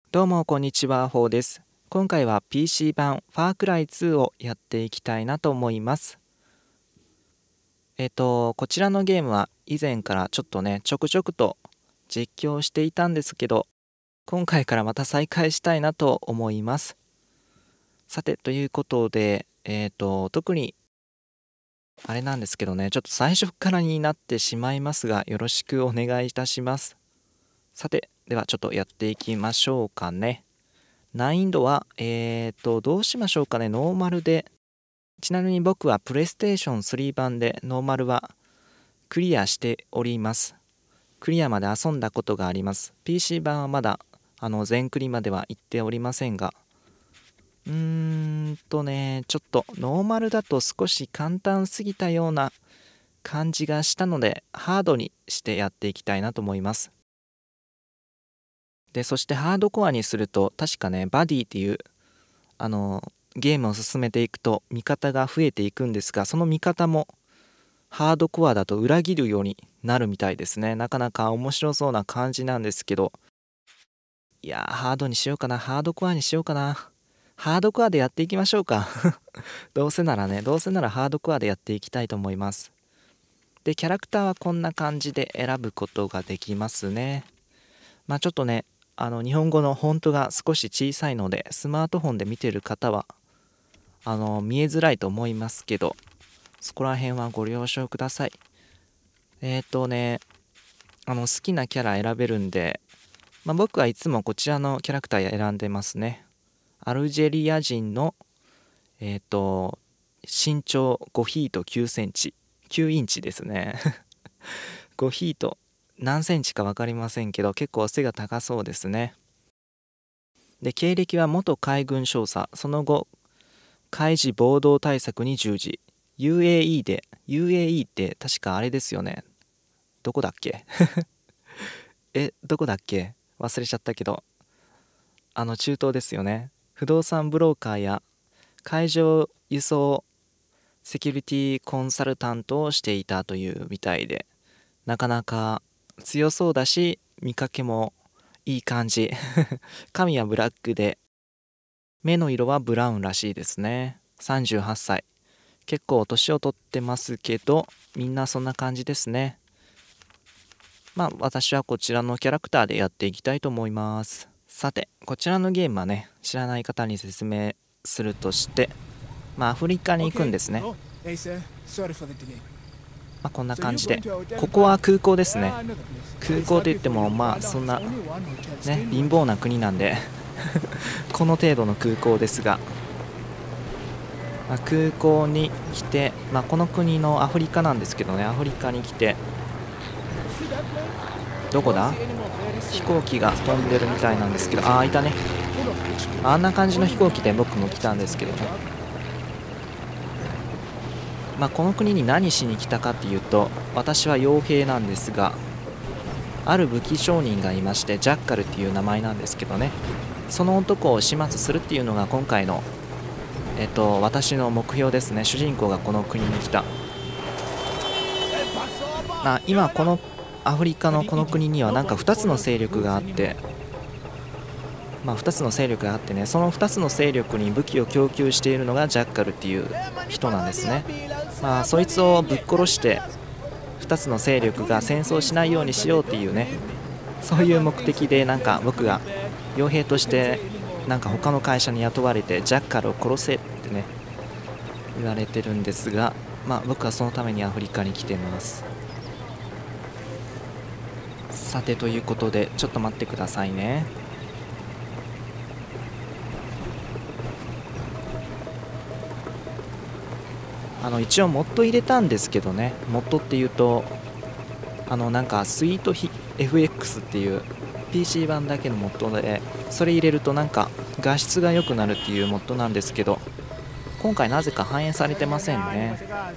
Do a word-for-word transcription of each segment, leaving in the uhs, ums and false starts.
どうもこんにちは、フォーです。今回は ピーシー 版ファークライツーをやっていきたいなと思います。えっと、こちらのゲームは以前からちょっとね、ちょくちょくと実況していたんですけど、今回からまた再開したいなと思います。さて、ということで、えっと、特にあれなんですけどね、ちょっと最初からになってしまいますが、よろしくお願いいたします。さて、ではちょっとやっていきましょうかね。難易度は、えーと、どうしましょうかね、ノーマルで。ちなみに僕はプレイステーションスリー版でノーマルはクリアしております。クリアまで遊んだことがあります。ピーシー 版はまだあの全クリまでは行っておりませんが、うーんとね、ちょっとノーマルだと少し簡単すぎたような感じがしたので、ハードにしてやっていきたいなと思います。で、そしてハードコアにすると、確かね、バディっていう、あの、ゲームを進めていくと味方が増えていくんですが、その味方もハードコアだと裏切るようになるみたいですね。なかなか面白そうな感じなんですけど、いやー、ハードにしようかな、ハードコアにしようかな。ハードコアでやっていきましょうか。どうせならね、どうせならハードコアでやっていきたいと思います。で、キャラクターはこんな感じで選ぶことができますね。まあちょっとね、あの日本語のフォントが少し小さいので、スマートフォンで見てる方はあの見えづらいと思いますけど、そこら辺はご了承ください。えっとね、あの好きなキャラ選べるんで、まあ、僕はいつもこちらのキャラクター選んでますね。アルジェリア人の、えっと、身長ごフィートきゅうセンチ、きゅうインチですね。ごフィート何センチか分かりませんけど、結構背が高そうですね。で、経歴は元海軍少佐、その後、海事暴動対策に従事。ユーエーイー で、ユーエーイー って確かあれですよね。どこだっけえ、どこだっけ忘れちゃったけど。あの中東ですよね。不動産ブローカーや海上輸送セキュリティコンサルタントをしていたというみたいで、なかなか強そうだし、見かけもいい感じ。髪はブラックで、目の色はブラウンらしいですね。さんじゅうはっさい。結構年を取ってますけど、みんなそんな感じですね。まあ私はこちらのキャラクターでやっていきたいと思います。さて、こちらのゲームはね、知らない方に説明するとして、まあアフリカに行くんですね。まあこんな感じで、ここは空港ですね。空港といってもまあそんなね、貧乏な国なんでこの程度の空港ですが、まあ、空港に来て、まあ、この国のアフリカなんですけどね、アフリカに来て、どこだ、飛行機が飛んでるみたいなんですけど、ああ、いたね。あんな感じの飛行機で僕も来たんですけどね。まあこの国に何しに来たかっていうと、私は傭兵なんですが、ある武器商人がいまして、ジャッカルっていう名前なんですけどね、その男を始末するっていうのが今回のえっと私の目標ですね。主人公がこの国に来た。あ、今このアフリカのこの国にはなんかふたつの勢力があって、まあふたつの勢力があってね、そのふたつの勢力に武器を供給しているのがジャッカルっていう人なんですね。まあそいつをぶっ殺してふたつの勢力が戦争しないようにしようっていうね、そういう目的で、なんか僕が傭兵としてなんか他の会社に雇われてジャッカルを殺せってね言われてるんですが、まあ僕はそのためにアフリカに来てます。さて、ということでちょっと待ってくださいね。あの一応モッド入れたんですけどね、モッドっていうとあのなんかスイート エフエックス っていう ピーシー 版だけのモッドで、それ入れるとなんか画質が良くなるっていうモッドなんですけど、今回なぜか反映されてませんね。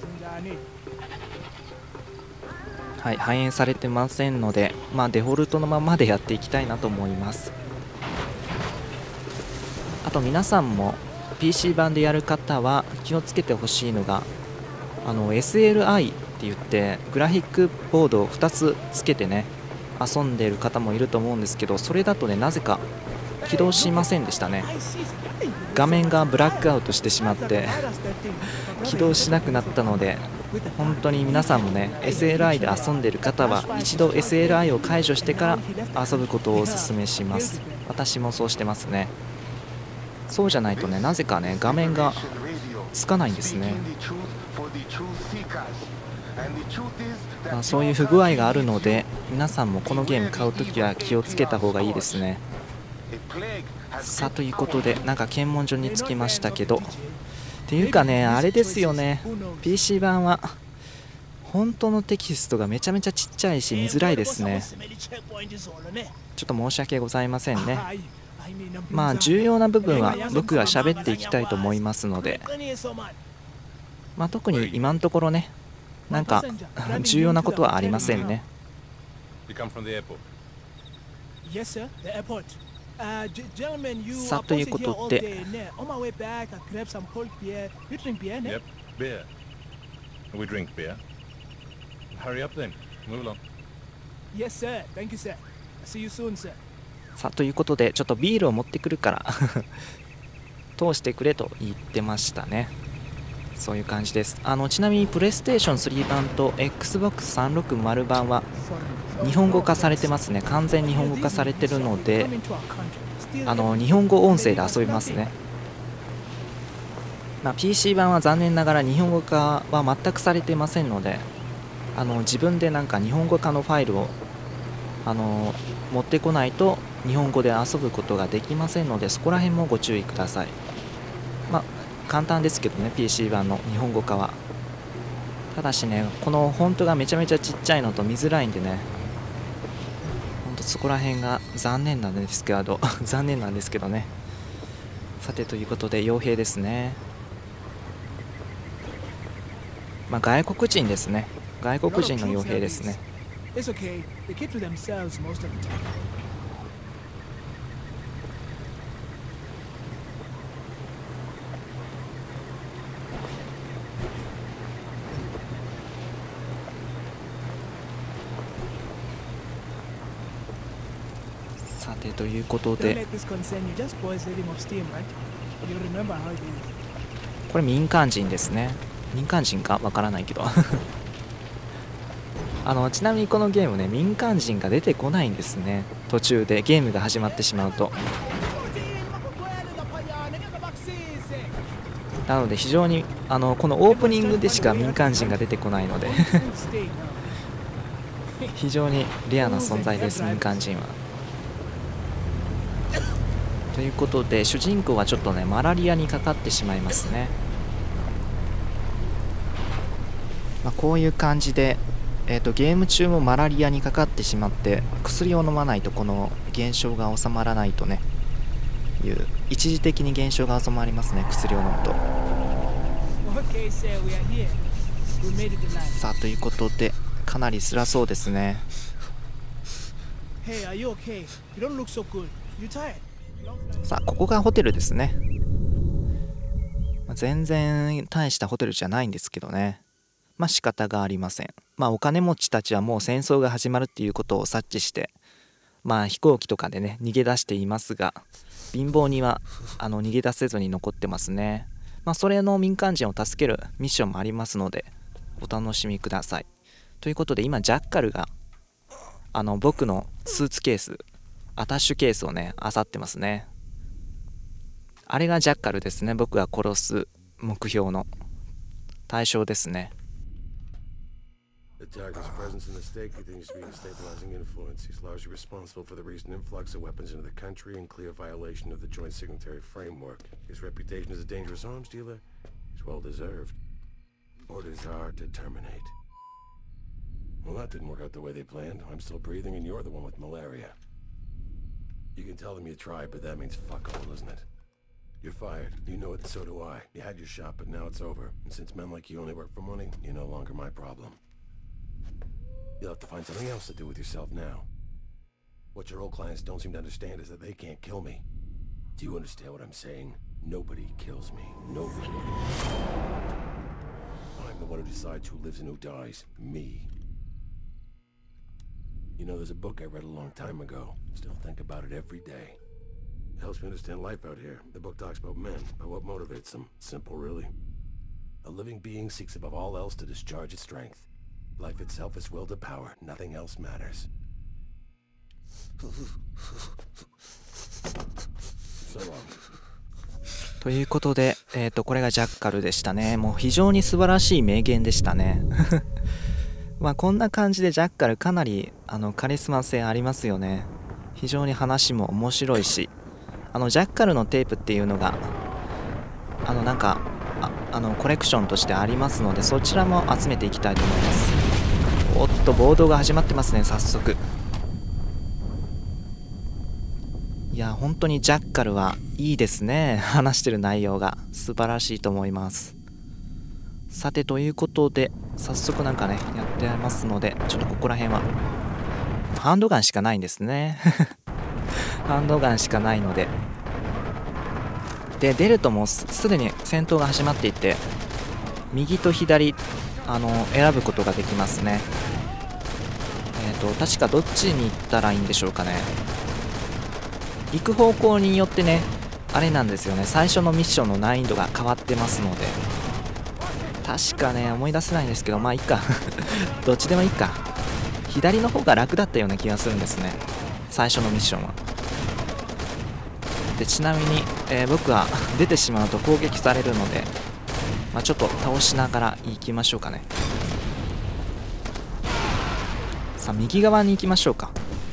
はい、反映されてませんので、まあデフォルトのままでやっていきたいなと思います。あと皆さんも ピーシー 版でやる方は気をつけてほしいのが、あの エスエルアイ って言ってグラフィックボードをふたつつけてね遊んでいる方もいると思うんですけど、それだとね、なぜか起動しませんでしたね。画面がブラックアウトしてしまって起動しなくなったので、本当に皆さんもね エスエルアイ で遊んでる方は一度 エスエルアイ を解除してから遊ぶことをお勧めします。私もそうしてますね。そうじゃないとね、なぜかね画面がつかないんですね。まあ、そういう不具合があるので、皆さんもこのゲーム買うときは気をつけた方がいいですね。さあということで、なんか検問所に着きましたけど、っていうかね、あれですよね、 ピーシー 版は本当のテキストがめちゃめちゃちっちゃいし見づらいですね。ちょっと申し訳ございませんね。まあ重要な部分は僕が喋っていきたいと思いますので、まあ特に今のところね、なんか重要なことはありませんね。さあということで、さあということで、ちょっとビールを持ってくるから通してくれと言ってましたね。そういう感じです。あのちなみにプレイステーションスリー版と エックスボックスさんびゃくろくじゅう 版は日本語化されてますね。完全日本語化されてるので、あの日本語音声で遊びますね。まあ、ピーシー 版は残念ながら日本語化は全くされてませんので、あの自分でなんか日本語化のファイルをあの持ってこないと日本語で遊ぶことができませんので、そこら辺もご注意ください。まあ簡単ですけどね、 ピーシー 版の日本語化は。ただしね、このフォントがめちゃめちゃちっちゃいのと見づらいんでね、ほんとそこら辺が残念なんですけど残念なんですけどね。さてということで、傭兵ですね。まあ外国人ですね。外国人の傭兵ですね。さてということで、これ民間人ですね。民間人かわからないけどあのちなみにこのゲームね、民間人が出てこないんですね。途中でゲームが始まってしまうと。なので非常にあのこのオープニングでしか民間人が出てこないので非常にレアな存在です、民間人は。ということで、主人公はちょっとねマラリアにかかってしまいますね。まあ、こういう感じで、えーと、ゲーム中もマラリアにかかってしまって、薬を飲まないとこの現象が収まらないとねいう、一時的に現象が収まりますね、薬を飲むと。さあということで、かなり辛そうですね。さあここがホテルですね。全然大したホテルじゃないんですけどね。まあ仕方がありません。まあお金持ちたちはもう戦争が始まるっていうことを察知して、まあ飛行機とかでね逃げ出していますが、貧乏人はあの逃げ出せずに残ってますね。まあそれの民間人を助けるミッションもありますのでお楽しみください。ということで、今ジャッカルがあの僕のスーツケース、アタッシュケースをね漁ってますね。あれがジャッカルですね。僕が殺す目標の対象ですね。 The target's presence in the state continues to be a destabilizing influence. He's largely responsible for the recent influx of weapons into the country in clear violation of the joint signatory framework. His reputation as a dangerous arms dealer is well deserved. Orders are to terminate. Well, that didn't work out the way they planned. I'm still breathing and you're the one with malaria. You can tell them you tried, but that means fuck all, doesn't it? You're fired. You know it, and so do I. You had your shot, but now it's over. And since men like you only work for money, you're no longer my problem. You'll have to find something else to do with yourself now. What your old clients don't seem to understand is that they can't kill me. Do you understand what I'm saying? Nobody kills me. Nobody. I'm the one who decides who lives and who dies. Me. You know, there's a book I read a long time ago. Still think about it every day. It helps me understand life out here. The book talks about men, about what motivates them. Simple, really. A living being seeks above all else to discharge its strength. Life itself is will to power. Nothing else matters. So long. ということで、えーと、これがジャッカルでしたね。もう非常に素晴らしい名言でしたね。まあこんな感じでジャッカルかなりあのカリスマ性ありますよね。非常に話も面白いし、あのジャッカルのテープっていうのがあのなんか あ, あのコレクションとしてありますので、そちらも集めていきたいと思います。おっと暴動が始まってますね、早速。いや本当にジャッカルはいいですね。話してる内容が素晴らしいと思います。さてということで早速なんかねやってますので、ちょっとここら辺はハンドガンしかないんですね。ハンドガンしかないので、で出るともうすでに戦闘が始まっていて、右と左あの選ぶことができますね。えっと確かどっちに行ったらいいんでしょうかね。行く方向によってねあれなんですよね、最初のミッションの難易度が変わってますので、確かね思い出せないんですけど、まあいいか。どっちでもいいか。左の方が楽だったような気がするんですね、最初のミッションは。でちなみに、えー、僕は出てしまうと攻撃されるので、まあ、ちょっと倒しながら行きましょうかね。さあ右側に行きましょうか。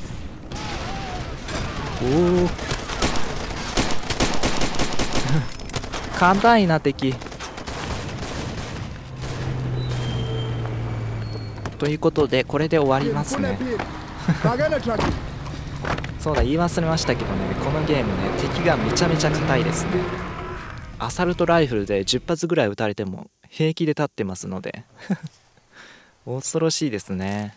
おお硬いな敵。ということでこれで終わりますね。そうだ言い忘れましたけどね、このゲームね敵がめちゃめちゃ硬いですね。アサルトライフルでじゅっ発ぐらい撃たれても平気で立ってますので恐ろしいですね。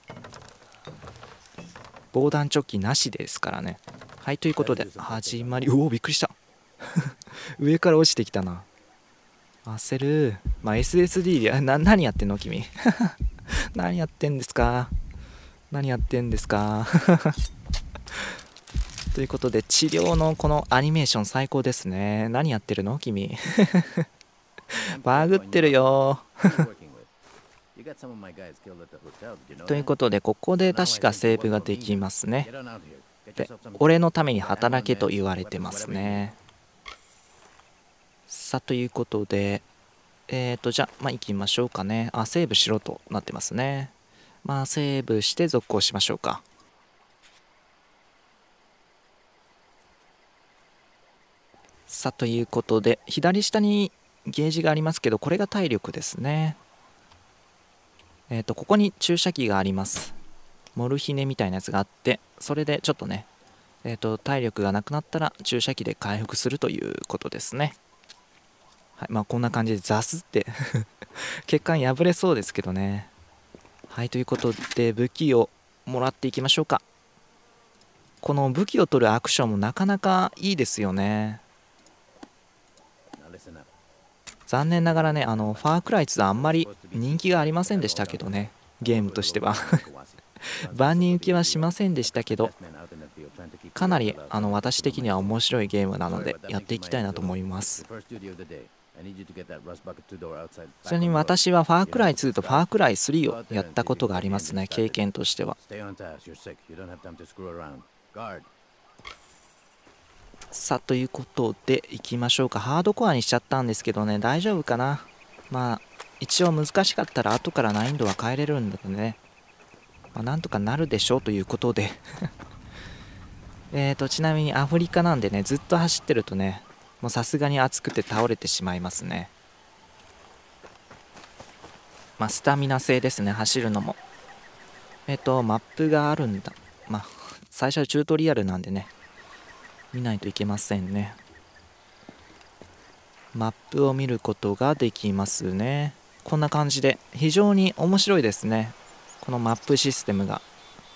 防弾チョッキなしですからね。はいということで始まり、うおびっくりした。上から落ちてきたな。焦る。まあ エスエスディー でな何やってんの君。何やってんですか何やってんですか。ということで治療のこのアニメーション最高ですね。何やってるの君。バグってるよ。ということでここで確かセーブができますね。で俺のために働けと言われてますね。さあということでえーとじゃあまあ行きましょうかね。あセーブしろとなってますね。まあセーブして続行しましょうか。さあということで左下にゲージがありますけど、これが体力ですね。えっとここに注射器があります。モルヒネみたいなやつがあって、それでちょっとねえっと体力がなくなったら注射器で回復するということですね。はいまあこんな感じでザスって血管破れそうですけどね。はいということで武器をもらっていきましょうか。この武器を取るアクションもなかなかいいですよね。残念ながらねあのファークライツはあんまり人気がありませんでしたけどね、ゲームとしては。万人受けはしませんでしたけど、かなりあの私的には面白いゲームなのでやっていきたいなと思います。ちなみに私はファークライツーとファークライスリーをやったことがありますね、経験としては。さあということでいきましょうか。ハードコアにしちゃったんですけどね、大丈夫かな。まあ一応難しかったら後から難易度は変えれるんだけどね、まあ、なんとかなるでしょうということでえとちなみにアフリカなんでねずっと走ってるとねもうさすがに暑くて倒れてしまいますね。まあスタミナ性ですね、走るのも。えっとマップがあるんだ。まあ最初はチュートリアルなんでね見ないといけませんね。マップを見ることができますね。こんな感じで非常に面白いですね、このマップシステムが。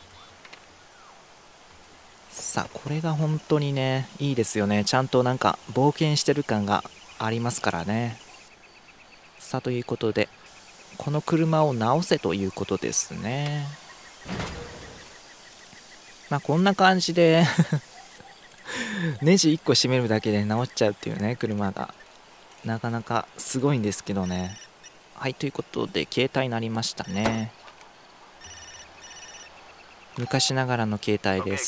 さあこれが本当にねいいですよね。ちゃんとなんか冒険してる感がありますからね。さあということでこの車を直せということですね。まあこんな感じでネジいっこ閉めるだけで直っちゃうっていうね、車がなかなかすごいんですけどね。はい、ということで携帯になりましたね。昔ながらの携帯です。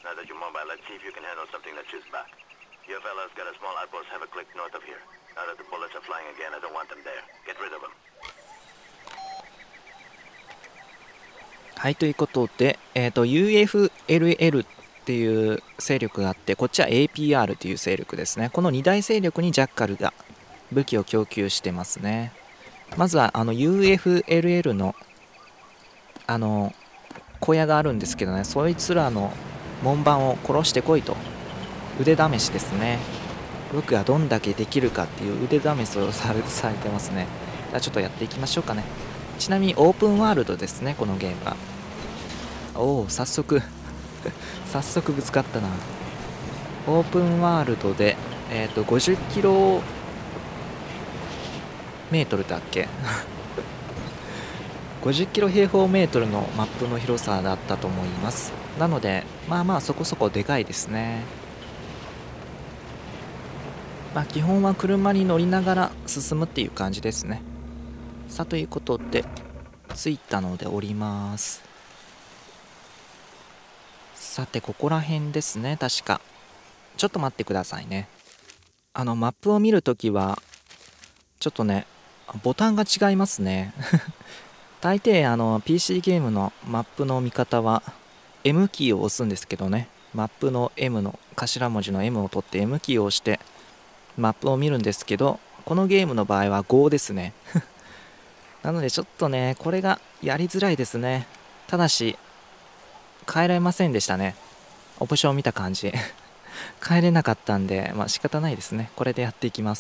はい、ということで、えーと、ユーエフエルエル っていう勢力があって、こっちは エーピーアール という勢力ですね。このに大勢力にジャッカルが武器を供給してますね。まずはあの ユーエフエルエル のあの小屋があるんですけどね、そいつらの門番を殺してこいと腕試しですね。僕がどんだけできるかっていう腕試しをされされてますね。じゃあちょっとやっていきましょうかね。ちなみにオープンワールドですね、このゲームは。おお、早速早速ぶつかったな。オープンワールドでえっとごじゅっキロメートルだっけごじゅっキロ平方メートルのマップの広さだったと思います。なのでまあまあそこそこでかいですね。まあ基本は車に乗りながら進むっていう感じですね。さあということで着いたので降ります。さてここら辺ですね、確か。ちょっと待ってくださいね。あのマップを見るときはちょっとねボタンが違いますね大抵あの ピーシー ゲームのマップの見方は エム キーを押すんですけどね、マップの エム の頭文字の エム を取って エム キーを押してマップを見るんですけど、このゲームの場合はごですねなのでちょっとねこれがやりづらいですね。ただし変えられませんでしたね、オプションを見た感じ変えれなかったんで、まあ仕方ないですね。これでやっていきます。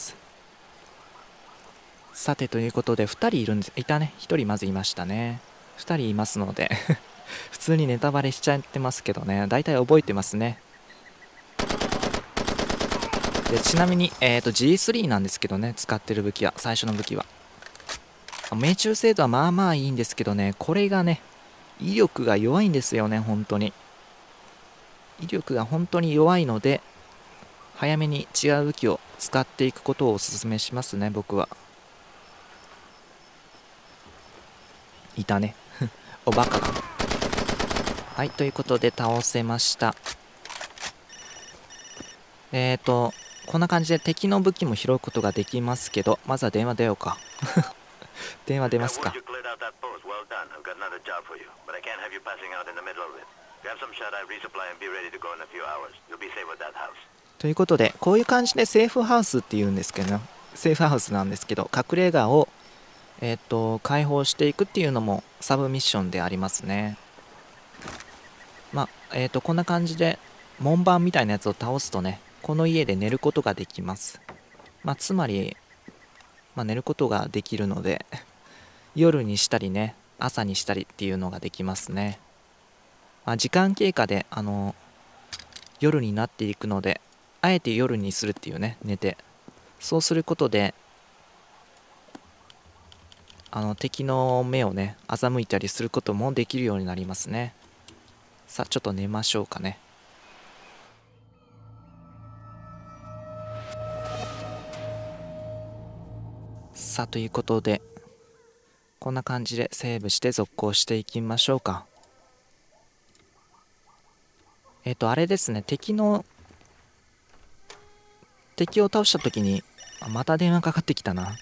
さてということでふたりいるんですいたね。ひとりまずいましたね。ふたりいますので普通にネタバレしちゃってますけどね、だいたい覚えてますね。でちなみに、えー、と ジースリー なんですけどね、使ってる武器は、最初の武器は命中精度はまあまあいいんですけどね、これがね威力が弱いんですよね。本当に威力が本当に弱いので、早めに違う武器を使っていくことをお勧めしますね、僕は。いたねおバカだ。はい、ということで倒せました。えーとこんな感じで敵の武器も拾うことができますけど、まずは電話出ようか電話出ますか。ということでこういう感じでセーフハウスっていうんですけど、セーフハウスなんですけど、隠れ家をえっと解放していくっていうのもサブミッションでありますね。まあえっとこんな感じで門番みたいなやつを倒すとね、この家で寝ることができます。まあつまり、まあ、寝ることができるので夜にしたりね朝にしたりっていうのができますね。まあ、時間経過であの夜になっていくので、あえて夜にするっていうね、寝てそうすることであの敵の目をね欺いたりすることもできるようになりますね。さあちょっと寝ましょうかね。さあということでこんな感じでセーブして続行していきましょうか。えっとあれですね、敵の敵を倒した時にまた電話かかってきたな。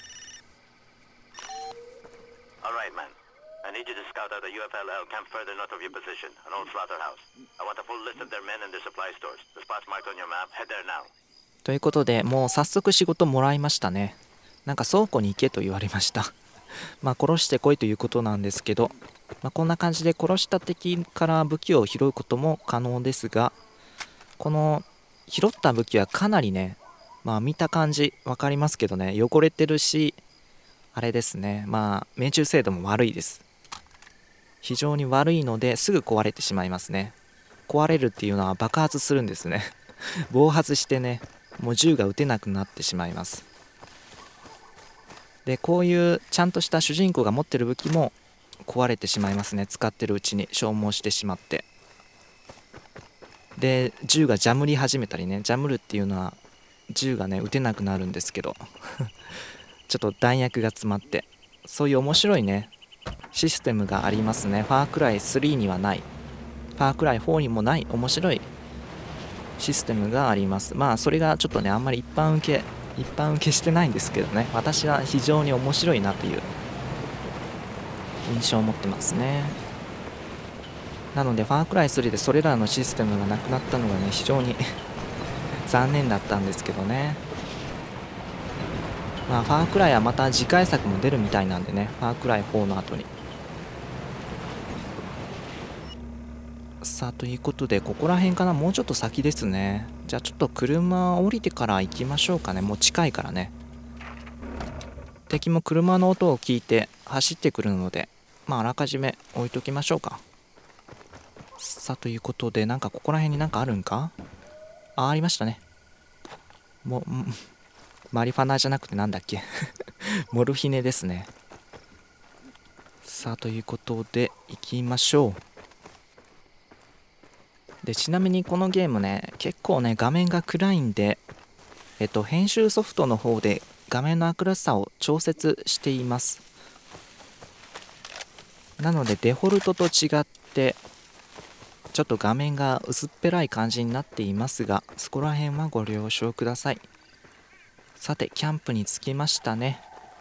ということでもう早速仕事もらいましたね。なんか倉庫に行けと言われましたまあ殺してこいということなんですけど、まあ、こんな感じで殺した敵から武器を拾うことも可能ですが、この拾った武器はかなりね、まあ見た感じ分かりますけどね、汚れてるしあれですね、まあ命中精度も悪いです。非常に悪いのですぐ壊れてしまいますね。壊れるっていうのは爆発するんですね暴発してね、もう銃が撃てなくなってしまいます。でこういうちゃんとした主人公が持ってる武器も壊れてしまいますね、使ってるうちに消耗してしまって。 で銃がジャムり始めたりね、ジャムるっていうのは銃がね撃てなくなるんですけどちょっと弾薬が詰まって、そういう面白いねシステムがありますね。ファークライスリーにはない、ファークライフォーにもない面白いシステムがあります。まあそれがちょっとねあんまり一般受け一般受けしてないんですけどね、私は非常に面白いなという印象を持ってますね。なのでファークライスリーでそれらのシステムがなくなったのがね非常に残念だったんですけどね。まあファークライはまた次回作も出るみたいなんでね、ファークライフォーの後に。さあということでここら辺かな、もうちょっと先ですね。じゃあちょっと車降りてから行きましょうかね。もう近いからね。敵も車の音を聞いて走ってくるので、まああらかじめ置いときましょうか。さあということで、なんかここら辺になんかあるんか。あ、ありましたね。もうマリファナじゃなくてなんだっけモルヒネですね。さあということで行きましょう。でちなみにこのゲームね結構ね画面が暗いんで、えっと編集ソフトの方で画面の明るさを調節しています。なのでデフォルトと違ってちょっと画面が薄っぺらい感じになっていますが、そこら辺はご了承ください。さてキャンプに着きましたね。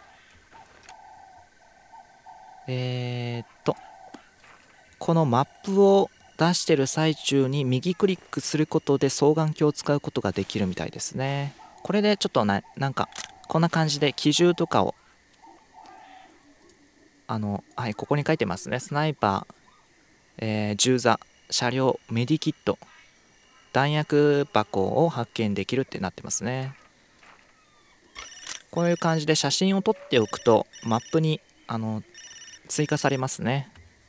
えー、っとこのマップを出してる最中に右クリックすることで双眼鏡を使うことができるみたいですね。これでちょっとな、なんかこんな感じで機銃とかをあのはいここに書いてますね。スナイパー、えー、銃座、車両、メディキット、弾薬箱を発見できるってなってますね。こういう感じで写真を撮っておくとマップにあの追加されますね。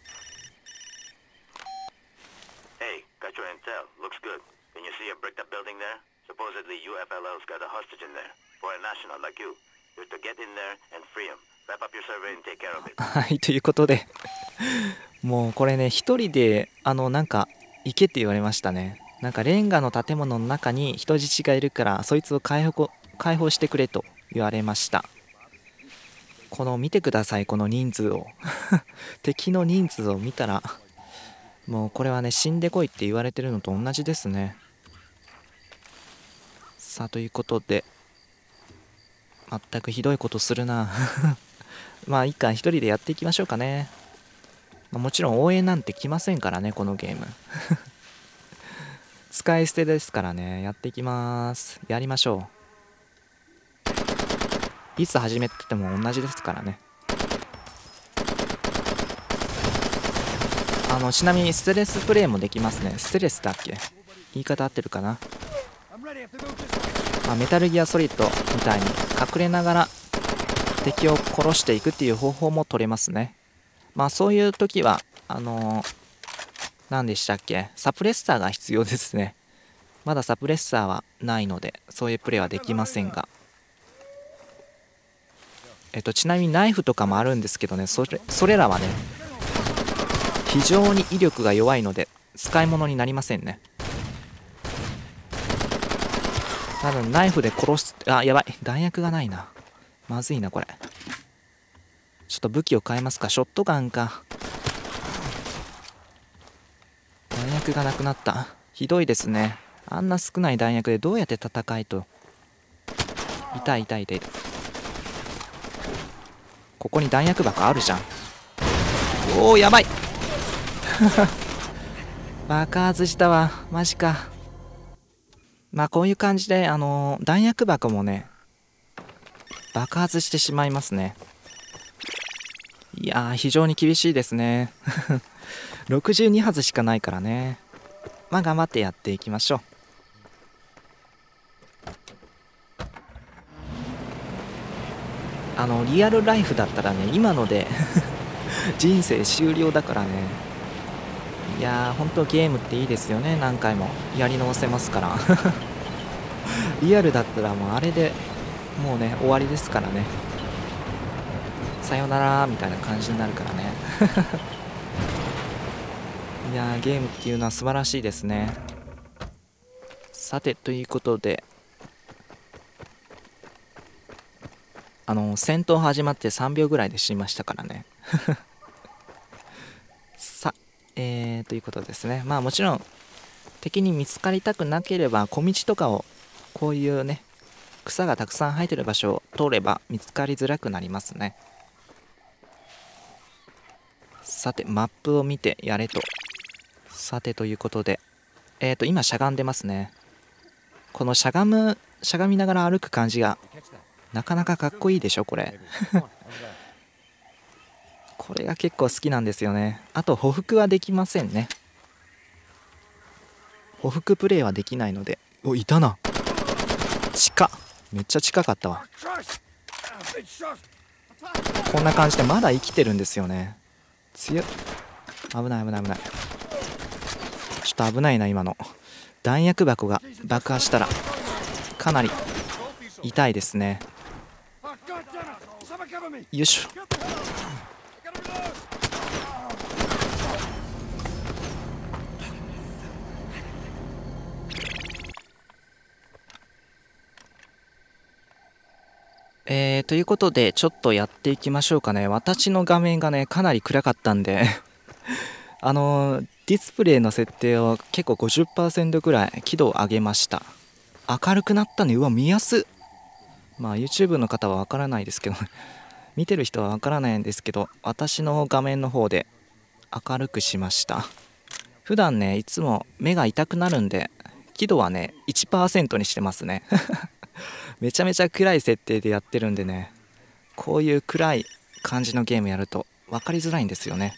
はいということでもうこれね一人であのなんか行けって言われましたね。なんかレンガの建物の中に人質がいるからそいつを解放解放してくれと言われました。この見てくださいこの人数を敵の人数を見たらもうこれはね死んでこいって言われてるのと同じですね。さあということで全くひどいことするなまあいいか一人でやっていきましょうかね。まあ、もちろん応援なんて来ませんからねこのゲーム使い捨てですからね。やっていきます。やりましょう。いつ始めてても同じですからね。あのちなみにステレスプレイもできますね。ステレスだっけ、言い方合ってるかな。まあ、メタルギアソリッドみたいに隠れながら敵を殺していくっていう方法も取れますね。まあそういう時はあのー、何でしたっけ、サプレッサーが必要ですね。まだサプレッサーはないのでそういうプレイはできませんが、えっとちなみにナイフとかもあるんですけどね、それそれらはね非常に威力が弱いので使い物になりませんね。多分ナイフで殺す、あやばい弾薬がないな、まずいなこれ。ちょっと武器を変えますか。ショットガンか。弾薬がなくなった。ひどいですね。あんな少ない弾薬でどうやって戦いと。痛い痛い痛い。ここに弾薬箱あるじゃん。おおやばい爆発したわマジか。まあこういう感じであのー、弾薬箱もね爆発してしまいますね。いやー非常に厳しいですねろくじゅうに発しかないからね。まあ頑張ってやっていきましょう。あのリアルライフだったらね今ので人生終了だからね。いやーほんとゲームっていいですよね。何回もやり直せますからリアルだったらもうあれでもうね終わりですからね。さよならみたいな感じになるからねいやーゲームっていうのは素晴らしいですね。 さてということで、あの戦闘始まってさんびょうぐらいで死にましたからねさえー、ということですね。まあもちろん敵に見つかりたくなければ小道とかを、こういうね草がたくさん生えてる場所を通れば見つかりづらくなりますね。さてマップを見てやれと。さてということで、えーと今しゃがんでますね。このしゃがむしゃがみながら歩く感じがなかなかかっこいいでしょこれこれが結構好きなんですよね。あと歩幅はできませんね。歩幅プレイはできないので。お、いたな。近っ、めっちゃ近かったわ。こんな感じでまだ生きてるんですよね。強っ。危ない危ない危ない。ちょっと危ないな今の。弾薬箱が爆破したらかなり痛いですね。よいしょ。えー、ということでちょっとやっていきましょうかね。私の画面がねかなり暗かったんであのー、ディスプレイの設定を結構 ごじゅっパーセント ぐらい輝度を上げました。明るくなったね。うわ見やすっ。まあ YouTube の方はわからないですけど見てる人はわからないんですけど、私の画面の方で明るくしました。普段ねいつも目が痛くなるんで輝度はね いちパーセント にしてますねめちゃめちゃ暗い設定でやってるんでね、こういう暗い感じのゲームやると分かりづらいんですよね。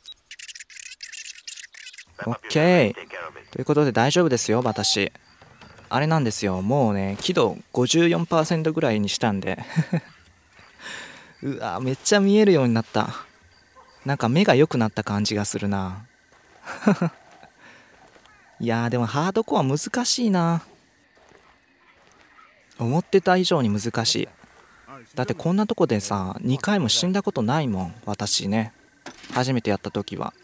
OK ということで大丈夫ですよ。私あれなんですよ、もうね輝度 ごじゅうよんパーセント ぐらいにしたんでうわめっちゃ見えるようになった。なんか目が良くなった感じがするないやーでもハードコア難しいな。思ってた以上に難しい。だってこんなとこでさにかいも死んだことないもん私ね、初めてやった時は。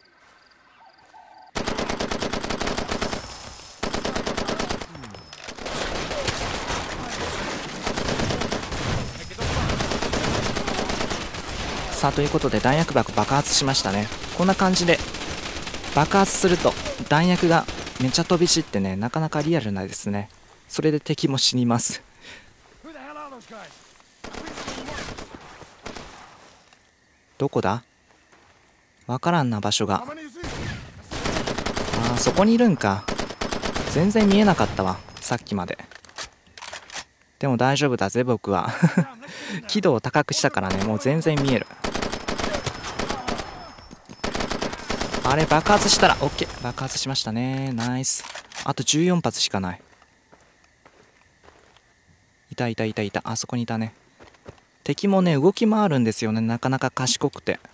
さあということで弾薬箱爆発しましたね。こんな感じで爆発すると弾薬がめちゃ飛び散ってね、なかなかリアルなですね。それで敵も死にますどこだ、わからんな場所が。あーそこにいるんか。全然見えなかったわさっきまで。でも大丈夫だぜ僕は輝度を高くしたからね、もう全然見える。あれ爆発したら OK、 爆発しましたね。ナイス。あとじゅうよん発しかない。いたいたいたいた、あそこにいたね。敵もね動き回るんですよね、なかなか賢くて。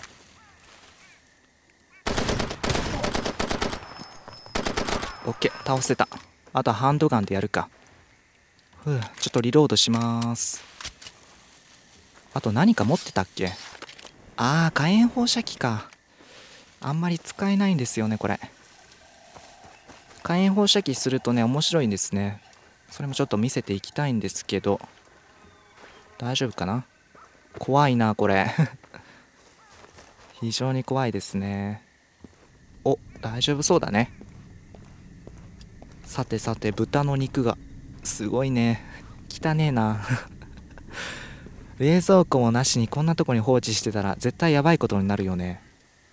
オッケー倒せた。あとはハンドガンでやるか。ふうちょっとリロードします。あと何か持ってたっけ。ああ火炎放射器か。あんまり使えないんですよねこれ。火炎放射器するとね面白いんですね。それもちょっと見せていきたいんですけど大丈夫かな。怖いなこれ非常に怖いですね。お大丈夫そうだね。さてさて豚の肉がすごいね。汚ねえな冷蔵庫もなしにこんなとこに放置してたら絶対やばいことになるよね。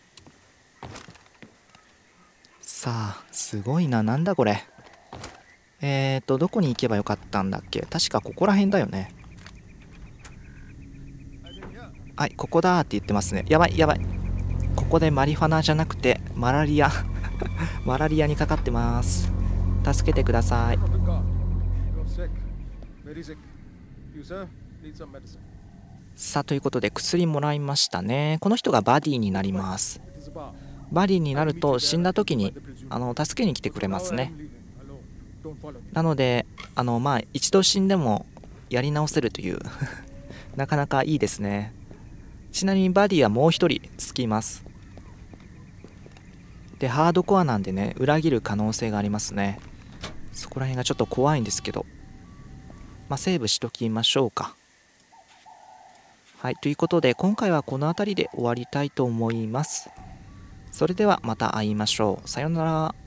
さあすごいな、なんだこれ。えーとどこに行けばよかったんだっけ。確かここら辺だよね。はいここだーって言ってますね。やばいやばい、ここでマリファナじゃなくてマラリアマラリアにかかってます。助けてください。さあということで薬もらいましたね。この人がバディになります。バディになると死んだ時にあの助けに来てくれますね。なのであのまあ一度死んでもやり直せるというなかなかいいですね。ちなみにバディはもう一人つきます。でハードコアなんでね裏切る可能性がありますね。 そこら辺がちょっと怖いんですけど、まあ、セーブしときましょうか。はい、ということで今回はこの辺りで終わりたいと思います。それではまた会いましょう。さようなら。